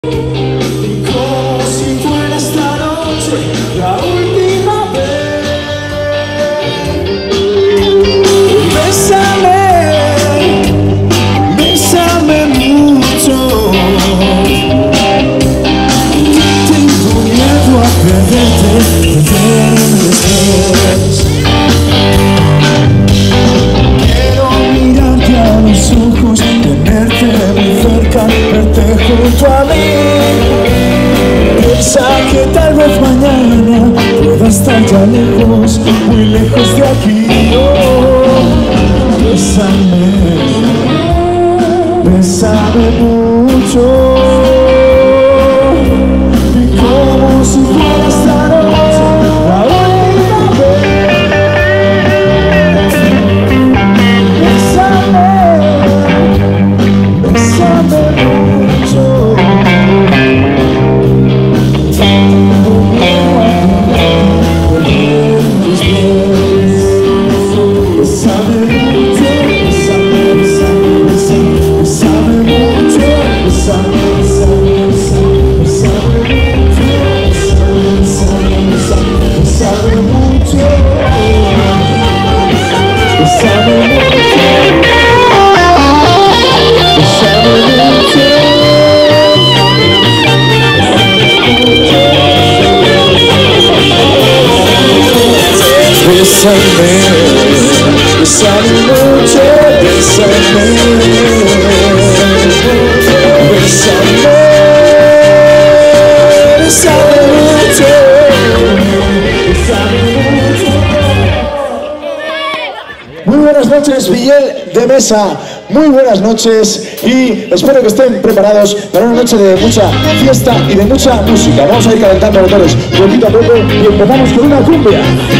Como si fuera esta noche la última vez. Bésame, bésame mucho. Tengo miedo a perderte después. Quiero mirarte a los ojos, tenerte muy cerca, verte junto a mí. Piensa que tal vez mañana pueda estar ya lejos, muy lejos de aquí. Oh, bésame, bésame mucho. Y como si fuera esta noche la última vez. Bésame, bésame mucho. Bésame, bésame mucho, bésame, bésame, bésame mucho, bésame mucho. Muy buenas noches, Villel de Mesa. Muy buenas noches y espero que estén preparados para una noche de mucha fiesta y de mucha música. Vamos a ir calentando motores poquito a poco y empezamos con una cumbia.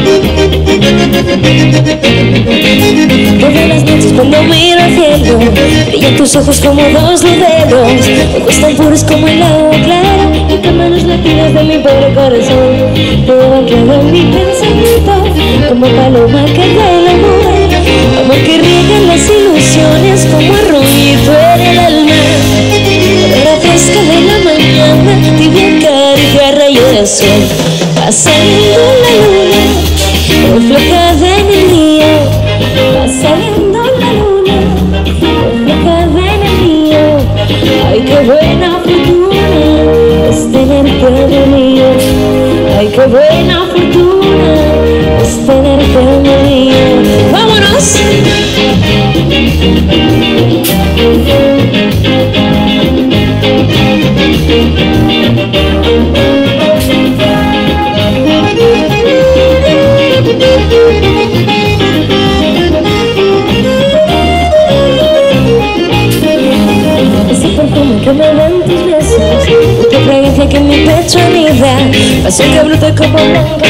Todas las noches cuando miro al cielo, brillan tus ojos como dos luceros, ojos tan puros como el agua clara, y con manos latidas de mi pobre corazón, te van claro en mi pensamiento, como paloma que vuela amor, amor que riega las ilusiones como el ruido en el alma, hora fresca de la mañana, tibia caricia, rayo de sol, va saliendo la luna, reflejada en el río, va saliendo la luna, reflejada en el río. Ay, qué buena fortuna es tenerte amigo mío. Ay, qué buena fortuna es tenerte amigo mío. ¡Vámonos! Ese perfume que me dan tus besos, tu fragancia que en mi pecho anida, pasión que brota como blanca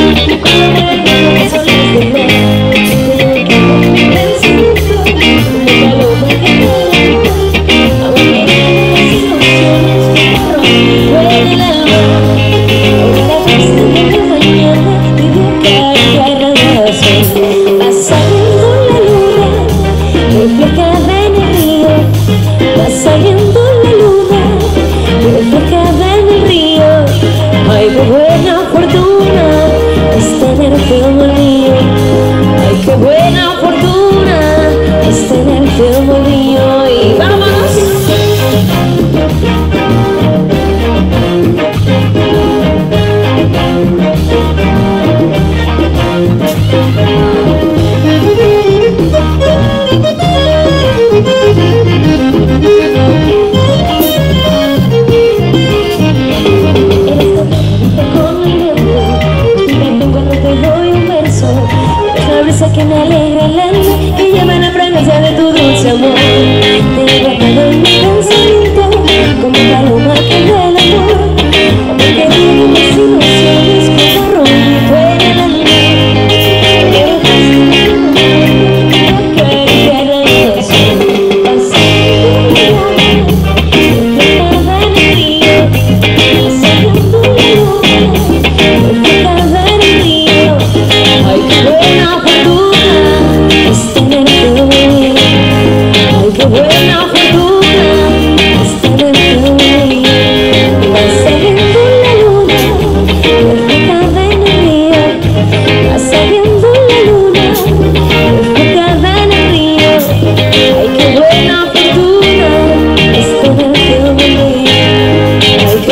saliendo la luna, reflejada en el río. Ay, qué buena fortuna es tenerte como el mío.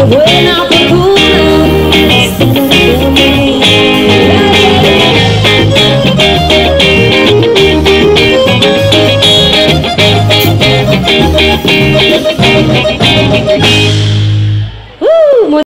buena.